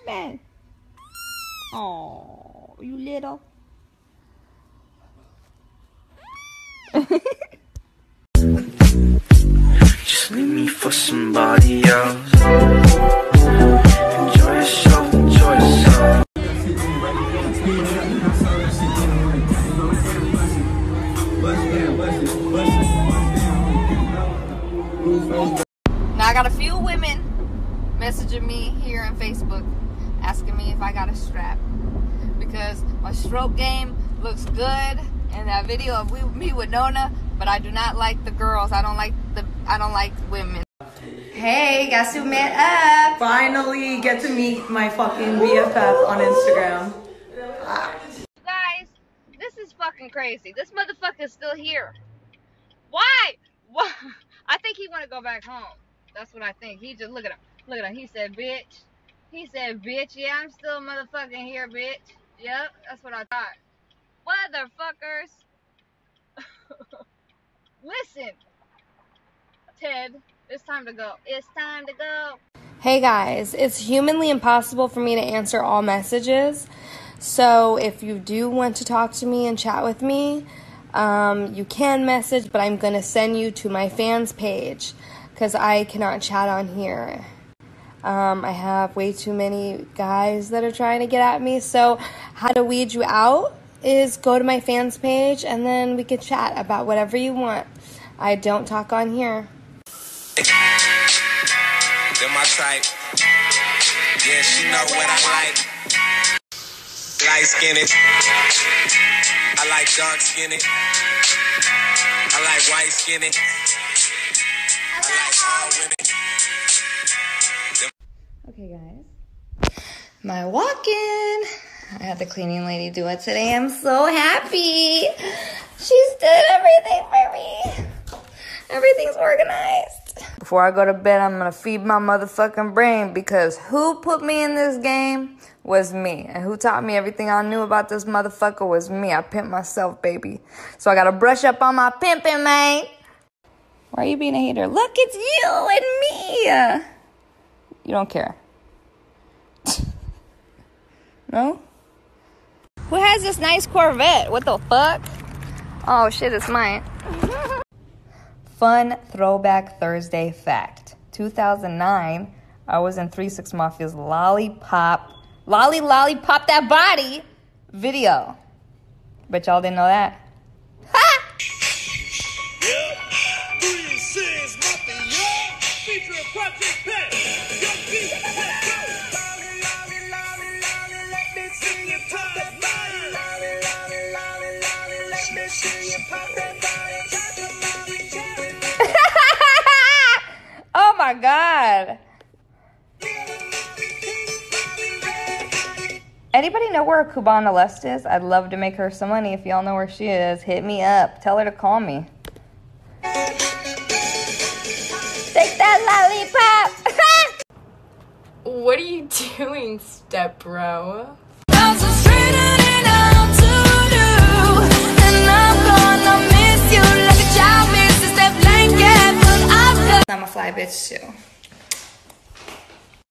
sleeping? Oh, you little. Just leave me for somebody else. Enjoy yourself, enjoy yourself. Now I got a few women messaging me here on Facebook asking me if I got a strap because my stroke game looks good in that video of me with Nona, but I do not like the girls. I don't like women. Hey, guess who met up? Finally get to meet my fucking BFF on Instagram. Guys, this is fucking crazy. This motherfucker's still here. Why? What? I think he want to go back home. That's what I think. He just, look at him. Look at him. He said, bitch. He said, bitch. Yeah, I'm still motherfucking here, bitch. Yep, that's what I thought. Motherfuckers. Listen. Ted, it's time to go. It's time to go. Hey guys, it's humanly impossible for me to answer all messages. So if you do want to talk to me and chat with me, you can message, but I'm going to send you to my fans page because I cannot chat on here. I have way too many guys that are trying to get at me. So how to weed you out is go to my fans page and then we can chat about whatever you want. I don't talk on here. They're my type. Yeah, she know what I like. Light skinned. I like dark skinned. I like white skinned. I like all women. Okay, guys. My walk-in. I had the cleaning lady do it today. I'm so happy. She's did everything for me. Everything's organized. Before I go to bed, I'm going to feed my motherfucking brain because who put me in this game was me. And who taught me everything I knew about this motherfucker was me. I pimped myself, baby. So I got to brush up on my pimping, man. Why are you being a hater? Look, it's you and me. You don't care. No? Who has this nice Corvette? What the fuck? Oh, shit, it's mine. Fun Throwback Thursday fact. 2009, I was in 3 6 Mafia's Lollipop That Body video. Bet y'all didn't know that. Ha! Oh my God. Anybody know where Cubana Lust is? I'd love to make her some money. If y'all know where she is, hit me up. Tell her to call me. Take that lollipop. What are you doing, step bro? I'm a fly bitch too.